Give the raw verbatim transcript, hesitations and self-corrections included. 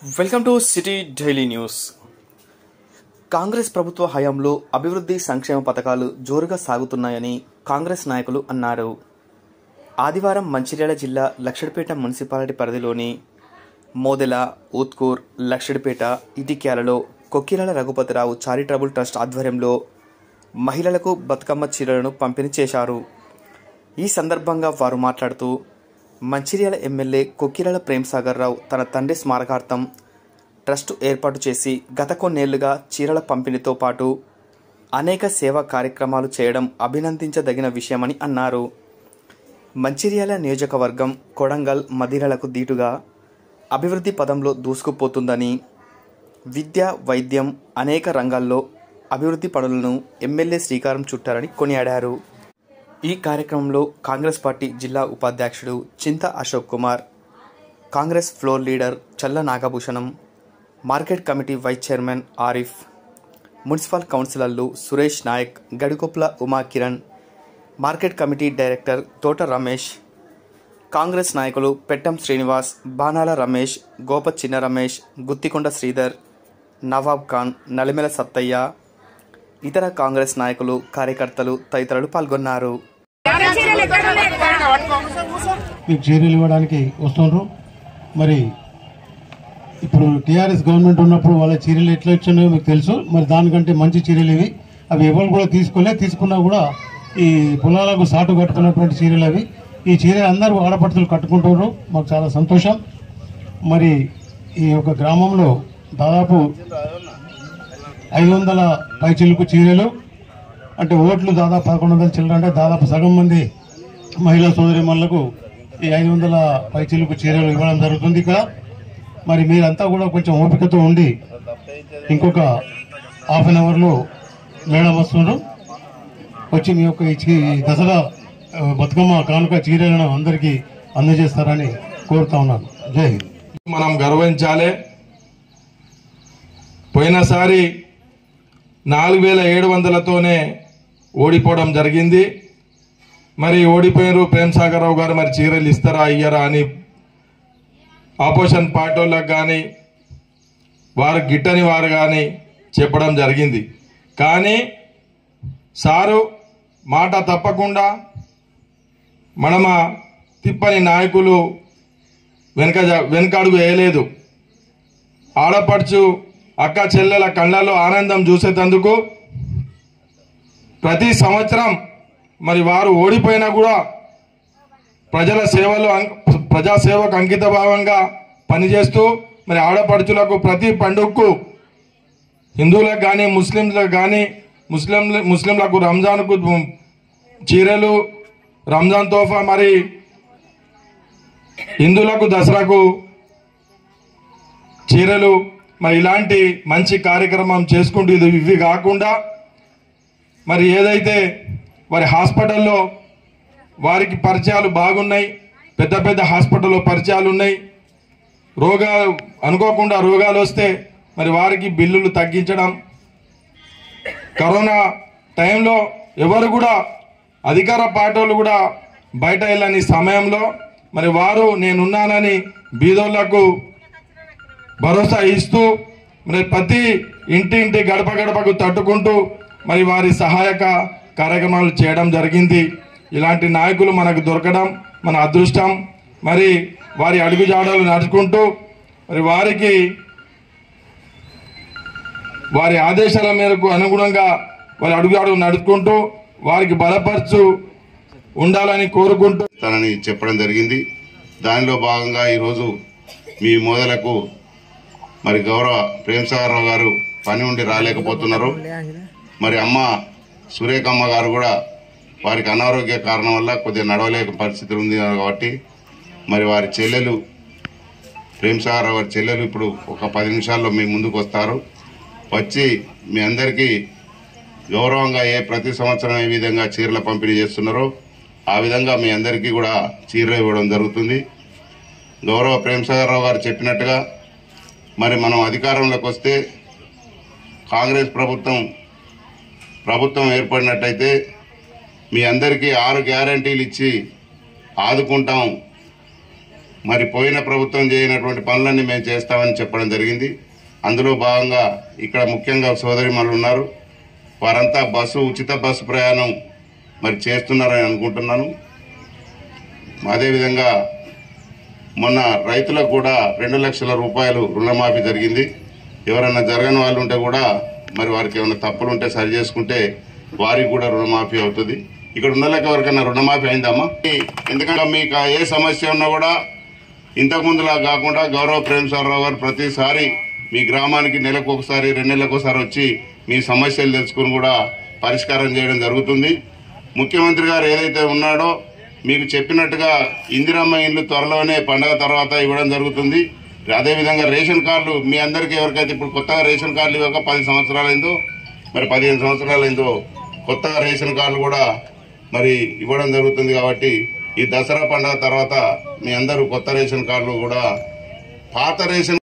Welcome to city daily news. Congress ప్రభుత్వ హయాంలో అభివృద్ధి సంక్షేమ పథకాలు జోరుగా సాగుతున్నాయని కాంగ్రెస్ నాయకులు అన్నారు. ఆదివారం మంచిర్యాల జిల్లా లక్షడిపేట మున్సిపాలిటీ పరిధిలోని మోదెల, ఊత్కూర్, లక్షడిపేట, ఇటిక్యాలలో కొక్కిరాల రఘుపతిరావు చారిటబుల్ ట్రస్ట్ ఆధ్వర్యంలో మహిళలకు బతుకమ్మ చీరలను పంపిణీ చేశారు. ఈ సందర్భంగా వారు మాట్లాడుతూ మంచిర్యాల ఎమ్మెల్యే కొక్కిరాల ప్రేమ్సాగర్ రావు తన తండ్రి స్మారకార్థం ట్రస్టు ఏర్పాటు చేసి గత కొన్నేళ్లుగా చీరల పంపిణీతో పాటు అనేక సేవా కార్యక్రమాలు చేయడం అభినందించదగిన విషయమని అన్నారు. మంచిర్యాల నియోజకవర్గం కొడంగల్, మదిరలకు దీటుగా అభివృద్ధి పదంలో దూసుకుపోతుందని, విద్య, వైద్యం అనేక రంగాల్లో అభివృద్ధి పనులను ఎమ్మెల్యే శ్రీకారం చుట్టారని కొనియాడారు. ఈ కార్యక్రమంలో కాంగ్రెస్ పార్టీ జిల్లా ఉపాధ్యక్షుడు Chinta Ashok Kumar, Congress floor leader Challa Nagabhushanam, market committee vice chairman Arif, municipal కౌన్సిలర్లు Suresh Nayak, Gadikopla Uma Kiran, market committee director Thota Ramesh, Congress నాయకులు పెట్టం శ్రీనివాస్, బాణాల రమేష్, గోప చిన్న రమేష్, గుత్తికొండ శ్రీధర్, నవాబ్ ఖాన్, నలిమెల సత్తయ్య, ఇతర కాంగ్రెస్ నాయకులు, కార్యకర్తలు తదితరులు పాల్గొన్నారు. మీకు చీరలు ఇవ్వడానికి వస్తున్నారు. మరి ఇప్పుడు టీఆర్ఎస్ గవర్నమెంట్ ఉన్నప్పుడు వాళ్ళ చీరలు ఎట్లా ఇచ్చాయో మీకు తెలుసు. మరి దానికంటే మంచి చీరలు ఇవి. అవి ఎవరు కూడా తీసుకోలే, తీసుకున్నా కూడా ఈ పొలాలకు సాటు కట్టుకున్నటువంటి చీరలు అవి. ఈ చీరలు అందరూ ఆడపడుతులు కట్టుకుంటున్నారు. మాకు చాలా సంతోషం. మరి ఈ యొక్క గ్రామంలో దాదాపు ఐదు వందల పైచిలుకు చీరలు అంటే ఓట్లు దాదాపు పదకొండు వందల చిల్లర అంటే దాదాపు సగం మంది మహిళా సోదరిమణులకు ఈ ఐదు వందల పైచిలుకు చీరలు ఇవ్వడం జరుగుతుంది ఇక్కడ. మరి మీరంతా కూడా కొంచెం ఓపికతో ఉండి ఇంకొక హాఫ్ అన్ అవర్లో మేడం వస్తున్నారు. వచ్చి మీ యొక్క ఈ దసరా బతుకమ్మ కానుక చీరలను అందరికీ అందజేస్తారని కోరుతా ఉన్నాను. జై హింద్. మనం గర్వించాలి. పోయినసారి నాలుగు వేల ఏడు వందలతోనే ఓడిపోవడం జరిగింది. మరి ఓడిపోయారు ప్రేమ్సాగర్ రావు గారు. మరి చీరలు ఇస్తారా ఇయ్యరా అని ఆపోజిషన్ పార్టీ వాళ్ళకి కానీ వారు గిట్టని వారు కానీ చెప్పడం జరిగింది. కానీ సారు మాట తప్పకుండా మనమ తిప్పని నాయకులు వెనక వెనకడుగు వేయలేదు. ఆడపడుచు అక్క చెల్లెల కళ్ళలో ఆనందం చూసేటందుకు ప్రతి సంవత్సరం మరి వారు ఓడిపోయినా కూడా ప్రజల సేవలో ప్రజాసేవకు అంకిత భావంగా పనిచేస్తూ మరి ఆడపడుచులకు ప్రతి పండుగకు హిందువులకు కానీ ముస్లింలకు కానీ ముస్లిం ముస్లింలకు రంజాన్కు చీరలు, రంజాన్ తోఫా, మరి హిందువులకు దసరాకు చీరలు, మరి ఇలాంటి మంచి కార్యక్రమం చేసుకుంటూ ఇది ఇవి కాకుండా మరి ఏదైతే వారి హాస్పిటల్లో వారికి పరిచయాలు బాగున్నాయి, పెద్ద పెద్ద హాస్పిటల్లో పరిచయాలు ఉన్నాయి. రోగాలు అనుకోకుండా రోగాలు వస్తే మరి వారికి బిల్లులు తగ్గించడం. కరోనా టైంలో ఎవరు కూడా అధికార పార్టీలు కూడా బయట వెళ్ళని సమయంలో మరి వారు నేనున్నానని బీదోళ్లకు భరోసా ఇస్తూ మరి ప్రతి ఇంటి ఇంటి గడప గడపకు తట్టుకుంటూ మరి వారి సహాయక కార్యక్రమాలు చేయడం జరిగింది. ఇలాంటి నాయకులు మనకు దొరకడం మన అదృష్టం. మరి వారి అడుగుజాడలు నడుచుకుంటూ మరి వారికి వారి ఆదేశాల మేరకు అనుగుణంగా వారి అడుగుజాడలు నడుచుకుంటూ వారికి బలపరచు ఉండాలని కోరుకుంటూ తనని చెప్పడం జరిగింది. దానిలో భాగంగా ఈరోజు మీ మోదలకు మరి గౌరవ ప్రేమ్సాగర్ రావు గారు పని ఉండి రాలేకపోతున్నారు. మరి అమ్మ సురేఖమ్మ గారు కూడా వారికి అనారోగ్య కారణం వల్ల కొద్దిగా నడవలేక పరిస్థితి ఉంది కాబట్టి మరి వారి చెల్లెలు ప్రేమ్సాగర్ రావు గారి చెల్లెలు ఇప్పుడు ఒక పది నిమిషాల్లో మీ ముందుకు వస్తారు. వచ్చి మీ అందరికీ గౌరవంగా ఏ ప్రతి సంవత్సరం ఏ విధంగా చీరల పంపిణీ చేస్తున్నారో ఆ విధంగా మీ అందరికీ కూడా చీరలు ఇవ్వడం జరుగుతుంది. గౌరవ ప్రేమ్సాగర్ రావు గారు చెప్పినట్టుగా మరి మనం అధికారంలోకి వస్తే కాంగ్రెస్ ప్రభుత్వం ప్రభుత్వం ఏర్పడినట్టయితే మీ అందరికీ ఆరు గ్యారంటీలు ఇచ్చి ఆదుకుంటాం మరి పోయిన ప్రభుత్వం చేయనటువంటి పనులన్నీ మేము చేస్తామని చెప్పడం జరిగింది. అందులో భాగంగా ఇక్కడ ముఖ్యంగా సోదరిమణులు ఉన్నారు, వారంతా బస్సు ఉచిత బస్సు ప్రయాణం మరి చేస్తున్నారని అనుకుంటున్నాను. అదేవిధంగా మొన్న రైతులకు కూడా రెండు లక్షల రూపాయలు రుణమాఫీ జరిగింది. ఎవరన్నా జరగని వాళ్ళు ఉంటే కూడా మరి వారికి ఏమైనా తప్పులు ఉంటే సరి చేసుకుంటే వారికి కూడా రుణమాఫీ అవుతుంది. ఇక్కడ ఉన్న లెక్క ఎవరికైనా రుణమాఫీ అయిందమ్మా? ఎందుకంటే మీకు ఏ సమస్య ఉన్నా కూడా ఇంతకు ముందులా కాకుండా గౌరవ ప్రేమసాగరరావు గారు ప్రతిసారి మీ గ్రామానికి నెలకు ఒకసారి రెండు నెలలకు ఒకసారి వచ్చి మీ సమస్యలు తెలుసుకుని కూడా పరిష్కారం చేయడం జరుగుతుంది. ముఖ్యమంత్రి గారు ఏదైతే ఉన్నాడో మీకు చెప్పినట్టుగా ఇందిరమ్మ ఇల్లు త్వరలోనే పండగ తర్వాత ఇవ్వడం జరుగుతుంది. అదేవిధంగా రేషన్ కార్డులు మీ అందరికీ ఎవరికైతే ఇప్పుడు కొత్తగా రేషన్ కార్డులు ఇవ్వక పది సంవత్సరాలైందో మరి పదిహేను సంవత్సరాలైందో కొత్తగా రేషన్ కార్డులు కూడా మరి ఇవ్వడం జరుగుతుంది. కాబట్టి ఈ దసరా పండుగ తర్వాత మీ అందరూ కొత్త రేషన్ కార్డులు కూడా పాత రేషన్